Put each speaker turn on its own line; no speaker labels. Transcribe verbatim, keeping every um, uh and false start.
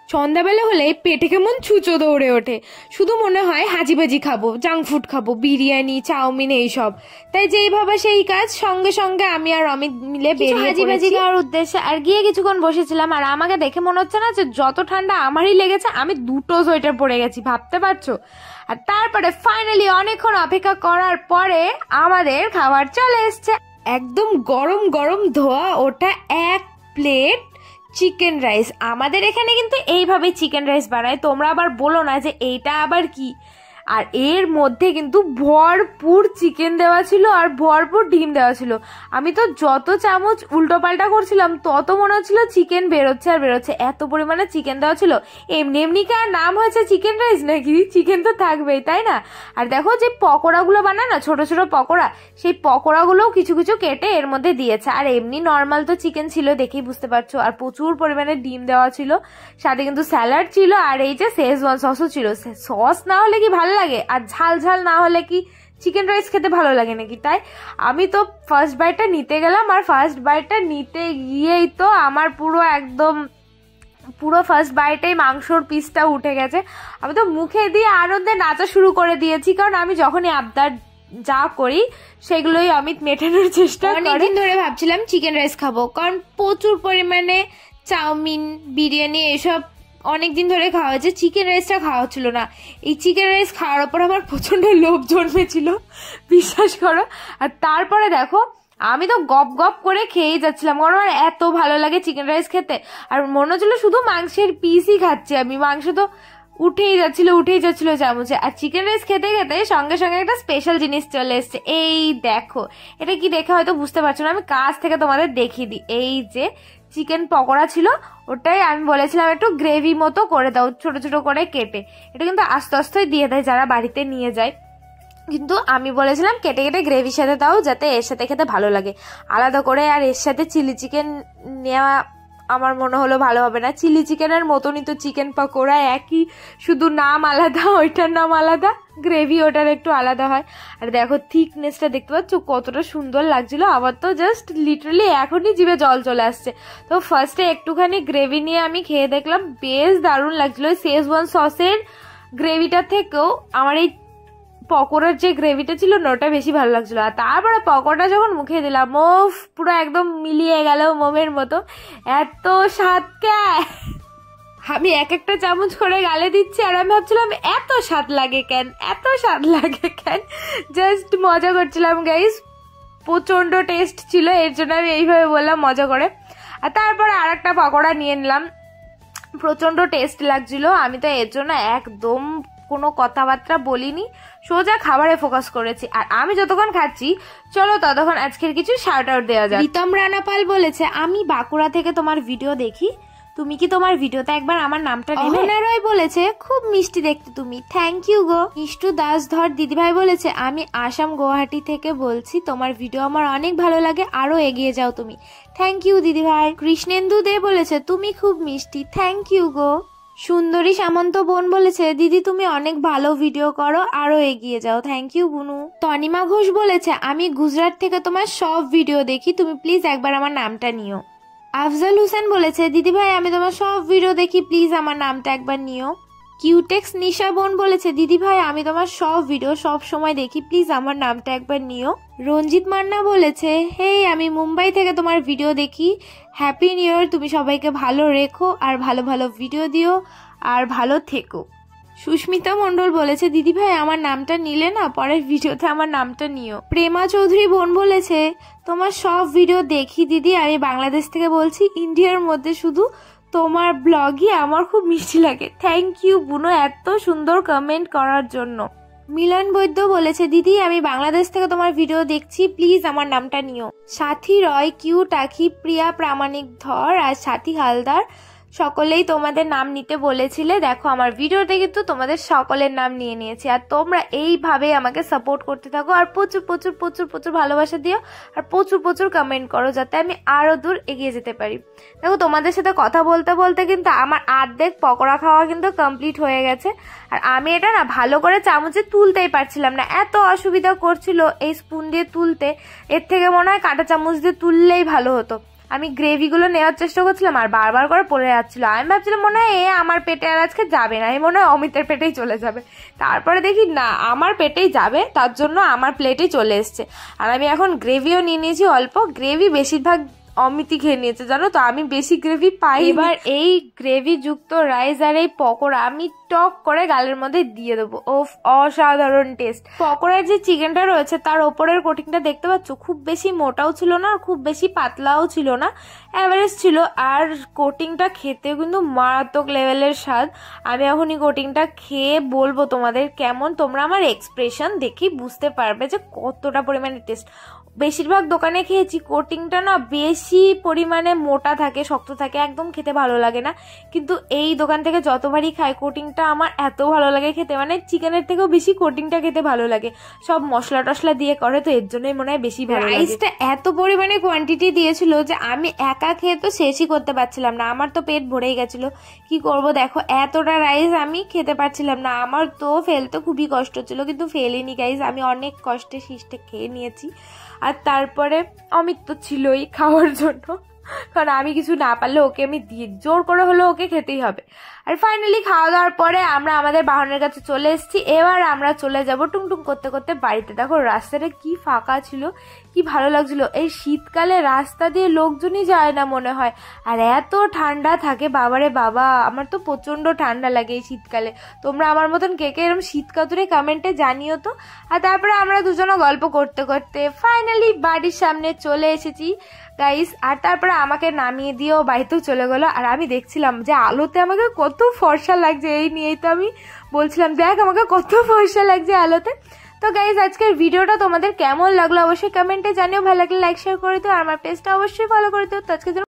সন্ধ্যাবেলা হলে পেটে কেমন ছুঁচো দৌড়ে ওঠে, শুধু মনে হয় হাজিবাজি খাবো, জাঙ্ক ফুড খাবো, বিরিয়ানি, চাউমিন এইসব। তাই যেই ভাবা সেই কাজ, সঙ্গে সঙ্গে আমি আর অমিত মিলে বেরিয়ে হাজিবাজি খাওয়ার উদ্দেশ্যে আর গিয়ে কিছুক্ষণ বসেছিলাম। আর আমাকে দেখে মনে হচ্ছে না যে যত ঠান্ডা আমারই লেগেছে, আমি দুটো সোয়েটার পরে গেছি, ভাবতে পারছো। আর তারপরে ফাইনালি অনেকক্ষণ অপেক্ষা করার পরে আমাদের খাবার চলে এসছে। একদম গরম গরম ধোয়া ওটা এক প্লেট চিকেন রাইস। আমাদের এখানে কিন্তু এইভাবে চিকেন রাইস বানায়, তোমরা আবার বলো না যে এইটা আবার কি। আর এর মধ্যে কিন্তু ভরপুর চিকেন দেওয়া ছিল আর ভরপুর ডিম দেওয়া ছিল। আমি তো যত চামচ উল্টো পাল্টা করছিলাম তত মনে হচ্ছিল চিকেন বেরোচ্ছে আর বেরোচ্ছে, এত পরিমাণে চিকেন দেওয়া ছিল। এমনি এমনি কি আর নাম হয়েছে চিকেন রাইস নাকি? চিকেন তো থাকবেই, তাই না? আর দেখো যে পকোড়াগুলো বানায় না, ছোট ছোট পকোড়া, সেই পকোড়াগুলোও কিছু কিছু কেটে এর মধ্যে দিয়েছে। আর এমনি নর্মাল তো চিকেন ছিল, দেখেই বুঝতে পারছো। আর প্রচুর পরিমাণে ডিম দেওয়া ছিল, সাথে কিন্তু স্যালাড ছিল, আর এই যে শেজওয়ান সসও ছিল। সস না হলে কি ভালো লাগে? আর ঝাল ঝাল না হলে কি চিকেন রাইস খেতে ভালো লাগে নাকি? তাই আমি তো ফার্স্ট বাইটটা নিতে গেলাম, আর ফার্স্ট বাইটটা নিতে গিয়েই তো আমার পুরো একদম পুরো ফার্স্ট বাইটেই মাংসর পিসটা উঠে গেছে। আমি তো মুখে দিয়ে আনন্দে নাচা শুরু করে দিয়েছি, কারণ আমি যখনই আবদার যা করি সেগুলোই অমিত মেটানোর চেষ্টা করি। অনেকদিন ধরে ভাবছিলাম চিকেন রাইস খাবো, কারণ প্রচুর পরিমাণে চাউমিন, বিরিয়ানি এসব অনেকদিন ধরে খাওয়া হয়েছে, চিকেন রাইসটা খাওয়া হচ্ছিল না। এই চিকেন রাইস খাওয়ার ওপর আমার প্রচন্ড লোভ জন্মেছিল, বিশ্বাস করো। আর তারপরে দেখো আমি তো গপ গপ করে খেয়েই যাচ্ছিলাম, কারণ আমার এত ভালো লাগে চিকেন রাইস খেতে। আর মনে হচ্ছিল শুধু মাংসের পিসই খাচ্ছি আমি, মাংস তো উঠেই যাচ্ছিল উঠেই যাচ্ছিল চামচে। আর চিকেন রাইস খেতে খেতে সঙ্গে সঙ্গে একটা স্পেশাল জিনিস চলে এসছে। এই দেখো, এটা কি দেখে হয়তো বুঝতে পারছো না, আমি কাছ থেকে তোমাদের দেখিয়ে দিই। এই যে চিকেন পকোড়া ছিল, ওটাই আমি বলেছিলাম একটু গ্রেভি মতো করে দাও, ছোট ছোট করে কেটে। এটা কিন্তু আস্তে আস্তেই দিয়ে দেয় যারা বাড়িতে নিয়ে যায়, কিন্তু আমি বলেছিলাম কেটে কেটে গ্রেভির সাথে দাও, যাতে এর সাথে খেতে ভালো লাগে আলাদা করে। আর এর সাথে চিলি চিকেন নেওয়া আমার মনে হলো ভালো হবে না, চিলি চিকেনের মতনই তো চিকেন পকোড়া, একই, শুধু নাম আলাদা, ওইটার নাম আলাদা, গ্রেভি ওটার একটু আলাদা হয়। আর দেখো থিকনেসটা দেখতে পাচ্ছ কতটা সুন্দর লাগছিল, আবার তো জাস্ট লিটারালি এখনই জিভে জল চলে আসছে। তো ফার্স্টে একটুখানি গ্রেভি নিয়ে আমি খেয়ে দেখলাম, বেশ দারুণ লাগছিল। শেজওয়ান সসের গ্রেভিটার থেকেও আমার এই পকোড়ার যে গ্রেভিটা ছিল না, ওটা বেশি ভালো লাগছিল। আর তারপরে পকোড়া যখন মুখে দিলাম, ও পুরো একদম মিলিয়ে গেল মোমের মতো, এত স্বাদ। আমি এক একটা চামচ করে গালে দিচ্ছি, আর আমি ভাবছিলাম এত স্বাদ লাগে কেন, এত স্বাদ লাগে কেন, জাস্ট মজা করছিলাম গাইস। প্রচন্ড টেস্ট ছিল, এর জন্য আমি এইভাবে বললাম মজা করে। আর তারপরে আর একটা পকোড়া নিয়ে নিলাম, প্রচন্ড টেস্ট লাগছিল। আমি তো এর জন্য একদম কোনো কথাবার্তা বলিনি, সোজা খাবারে ফোকাস করেছি। আর আমি যতক্ষণ খাচ্ছি, চলো ততক্ষণ আজকের কিছু শাউট আউট দেওয়া যায়। রিতম রানা পাল বলেছে, আমি বাঁকুড়া থেকে তোমার ভিডিও দেখি, তুমি কি তোমার ভিডিওতে একবার আমার নামটা নেবে? অহনা রয় বলেছে, খুব মিষ্টি দেখতে তুমি, থ্যাংক ইউ গো। মিষ্টু দাস ধর দিদিভাই বলেছে, আমি আসাম গুয়াহাটি থেকে বলছি, তোমার ভিডিও আমার অনেক ভালো লাগে, আরো এগিয়ে যাও তুমি, থ্যাংক ইউ দিদিভাই। কৃষ্ণেন্দু দে বলেছে, তুমি খুব মিষ্টি, থ্যাংক ইউ গো। সুন্দরী সামন্ত বোন বলেছে, দিদি তুমি অনেক ভালো ভিডিও করো, আরো এগিয়ে যাও, থ্যাংক ইউ বুনু। তনিমা ঘোষ বলেছে, আমি গুজরাট থেকে তোমার সব ভিডিও দেখি, তুমি প্লিজ একবার আমার নামটা নিও। আফজাল হোসেন বলেছে, দিদি ভাই আমি তোমার সব ভিডিও দেখি, প্লিজ আমার নামটা একবার নিও। কিউটেক্স নিশা বোন বলেছে, দিদি ভাই আমি তোমার সব ভিডিও সব সময় দেখি, প্লিজ আমার নামটা একবার নিও। রঞ্জিত মান্না বলেছে, হে আমি মুম্বাই থেকে তোমার ভিডিও দেখি, হ্যাপি নিউ ইয়ার, তুমি সবাইকে ভালো রেখো আর ভালো ভালো ভিডিও দিও আর ভালো থেকো। সুস্মিতা মণ্ডল বলেছে, দিদি ভাই আমার নামটা নিলে না, পরের ভিডিওতে আমার নামটা নিও। প্রেমা চৌধুরী বোন বলেছে, তোমার সব ভিডিও দেখি দিদি, আমি বাংলাদেশ থেকে বলছি, ইন্ডিয়ার মধ্যে শুধু তোমার ব্লগই আমার খুব মিষ্টি লাগে, থ্যাংক ইউ বুনো এত সুন্দর কমেন্ট করার জন্য। মিলন বৈদ্য বলেছে, দিদি আমি বাংলাদেশ থেকে তোমার ভিডিও দেখছি, প্লিজ আমার নামটা নিও। সাথী রয়, কিউ টাকি, প্রিয়া প্রামাণিক ধর আর সাথী হালদার সকলেই তোমাদের নাম নিতে বলেছিলে, দেখো আমার ভিডিওতে কিন্তু তোমাদের সকলের নাম নিয়ে নিয়েছি। আর তোমরা এইভাবে আমাকে সাপোর্ট করতে থাকো, আর প্রচুর প্রচুর প্রচুর প্রচুর ভালোবাসা দিও, আর প্রচুর প্রচুর কমেন্ট করো, যাতে আমি আরো দূর এগিয়ে যেতে পারি। দেখো তোমাদের সাথে কথা বলতে বলতে কিন্তু আমার আর্ধেক পকোড়া খাওয়া কিন্তু কমপ্লিট হয়ে গেছে। আর আমি এটা না ভালো করে চামচে তুলতেই পারছিলাম না, এত অসুবিধা করছিল এই স্পুন দিয়ে তুলতে, এর থেকে মনে হয় কাঁটা চামচ দিয়ে তুললেই ভালো হতো। আমি গ্রেভিগুলো নেওয়ার চেষ্টা করছিলাম আর বারবার করে পড়ে যাচ্ছিল। আমি ভাবছিলাম মনে হয় এ আমার পেটে আর আজকে যাবে না, এই মনে হয় অমিতের পেটেই চলে যাবে। তারপরে দেখি না, আমার পেটেই যাবে, তার জন্য আমার প্লেটেই চলে এসছে। আর আমি এখন গ্রেভিও নিয়ে নিয়েছি অল্প, গ্রেভি বেশিরভাগ অমিতই খেয়ে নিয়েছে জানো তো, আমি বেশি গ্রেভি পাই। এবার এই গ্রেভি যুক্ত রাইস আর এই পকোড়া আমি টক করে গালের মধ্যে দিয়ে দেবো। ওফ, অসাধারণ টেস্ট। পকোড়ার যে চিকেনটা রয়েছে তার ওপরের কোটিংটা দেখতে পাচ্ছ, খুব বেশি মোটাও ছিল না আর খুব বেশি পাতলাও ছিল না, অ্যাভারেজ ছিল। আর কোটিংটা খেতেও কিন্তু মারাত্মক লেভেলের স্বাদ। আমি এখনই কোটিংটা খেয়ে বলবো তোমাদের কেমন, তোমরা আমার এক্সপ্রেশন দেখেই বুঝতে পারবে যে কতটা পরিমাণে টেস্ট। বেশিরভাগ দোকানে খেয়েছি কোটিংটা না বেশি পরিমাণে মোটা থাকে, শক্ত থাকে, একদম খেতে ভালো লাগে না। কিন্তু এই দোকান থেকে যতবারই খাই কোটিংটা আমার এত ভালো লাগে খেতে, মানে চিকেনের থেকেও বেশি কোটিংটা খেতে ভালো লাগে। সব মশলা টশলা দিয়ে করে তো এর জন্যই মনে হয় বেশি ভালো লাগে। রাইসটা এত পরিমাণে কোয়ান্টিটি দিয়েছিল যে আমি একা খেয়ে তো শেষই করতে পারছিলাম না, আমার তো পেট ভরেই গেছিল। কি করব দেখো, এতটা রাইস আমি খেতে পারছিলাম না, আমার তো ফেলতে খুবই কষ্ট ছিল, কিন্তু ফেলিনি গাইজ, আমি অনেক কষ্টে শিষ্টে খেয়ে নিয়েছি। আর তারপরে অমিত তো ছিলই খাওয়ার জন্য, কারণ আমি কিছু না পারলে ওকে আমি দিয়ে জোর করে হলেও ওকে খেতেই হবে। আর ফাইনালি খাওয়া দাওয়ার পরে আমরা আমাদের বাহনের কাছে চলে এসেছি। এবার আমরা চলে যাব টুংটুং করতে করতে বাড়িতে। দেখো রাস্তাটা কি ফাঁকা ছিল, কি ভালো লাগছিল। এই শীতকালে রাস্তা দিয়ে লোকজনই যায় না মনে হয়, আর এত ঠান্ডা থাকে, বাবারে বাবা, আমার তো প্রচন্ড ঠান্ডা লাগে এই শীতকালে। তোমরা আমার মতন কে কে এরকম শীত কাতুরে কমেন্টে জানিও তো। আর তারপরে আমরা দুজনে গল্প করতে করতে ফাইনালি বাড়ির সামনে চলে এসেছি গাইস। আর তারপরে আমাকে নামিয়ে দিয়েও বাড়িতেও চলে গেলো। আর আমি দেখছিলাম যে আলোতে আমাকে কত ফর্সা লাগছে, এই নিয়েই তো আমি বলছিলাম দেখ আমাকে কত ফর্সা লাগছে আলোতে। তো গাইজ আজকের ভিডিওটা তোমাদের কেমন লাগলো অবশ্যই কমেন্টে জানিও, ভালো লাগলে লাইক শেয়ার করে দিও, আর আমার পেজটা অবশ্যই ফলো করে দিও। তো আজকে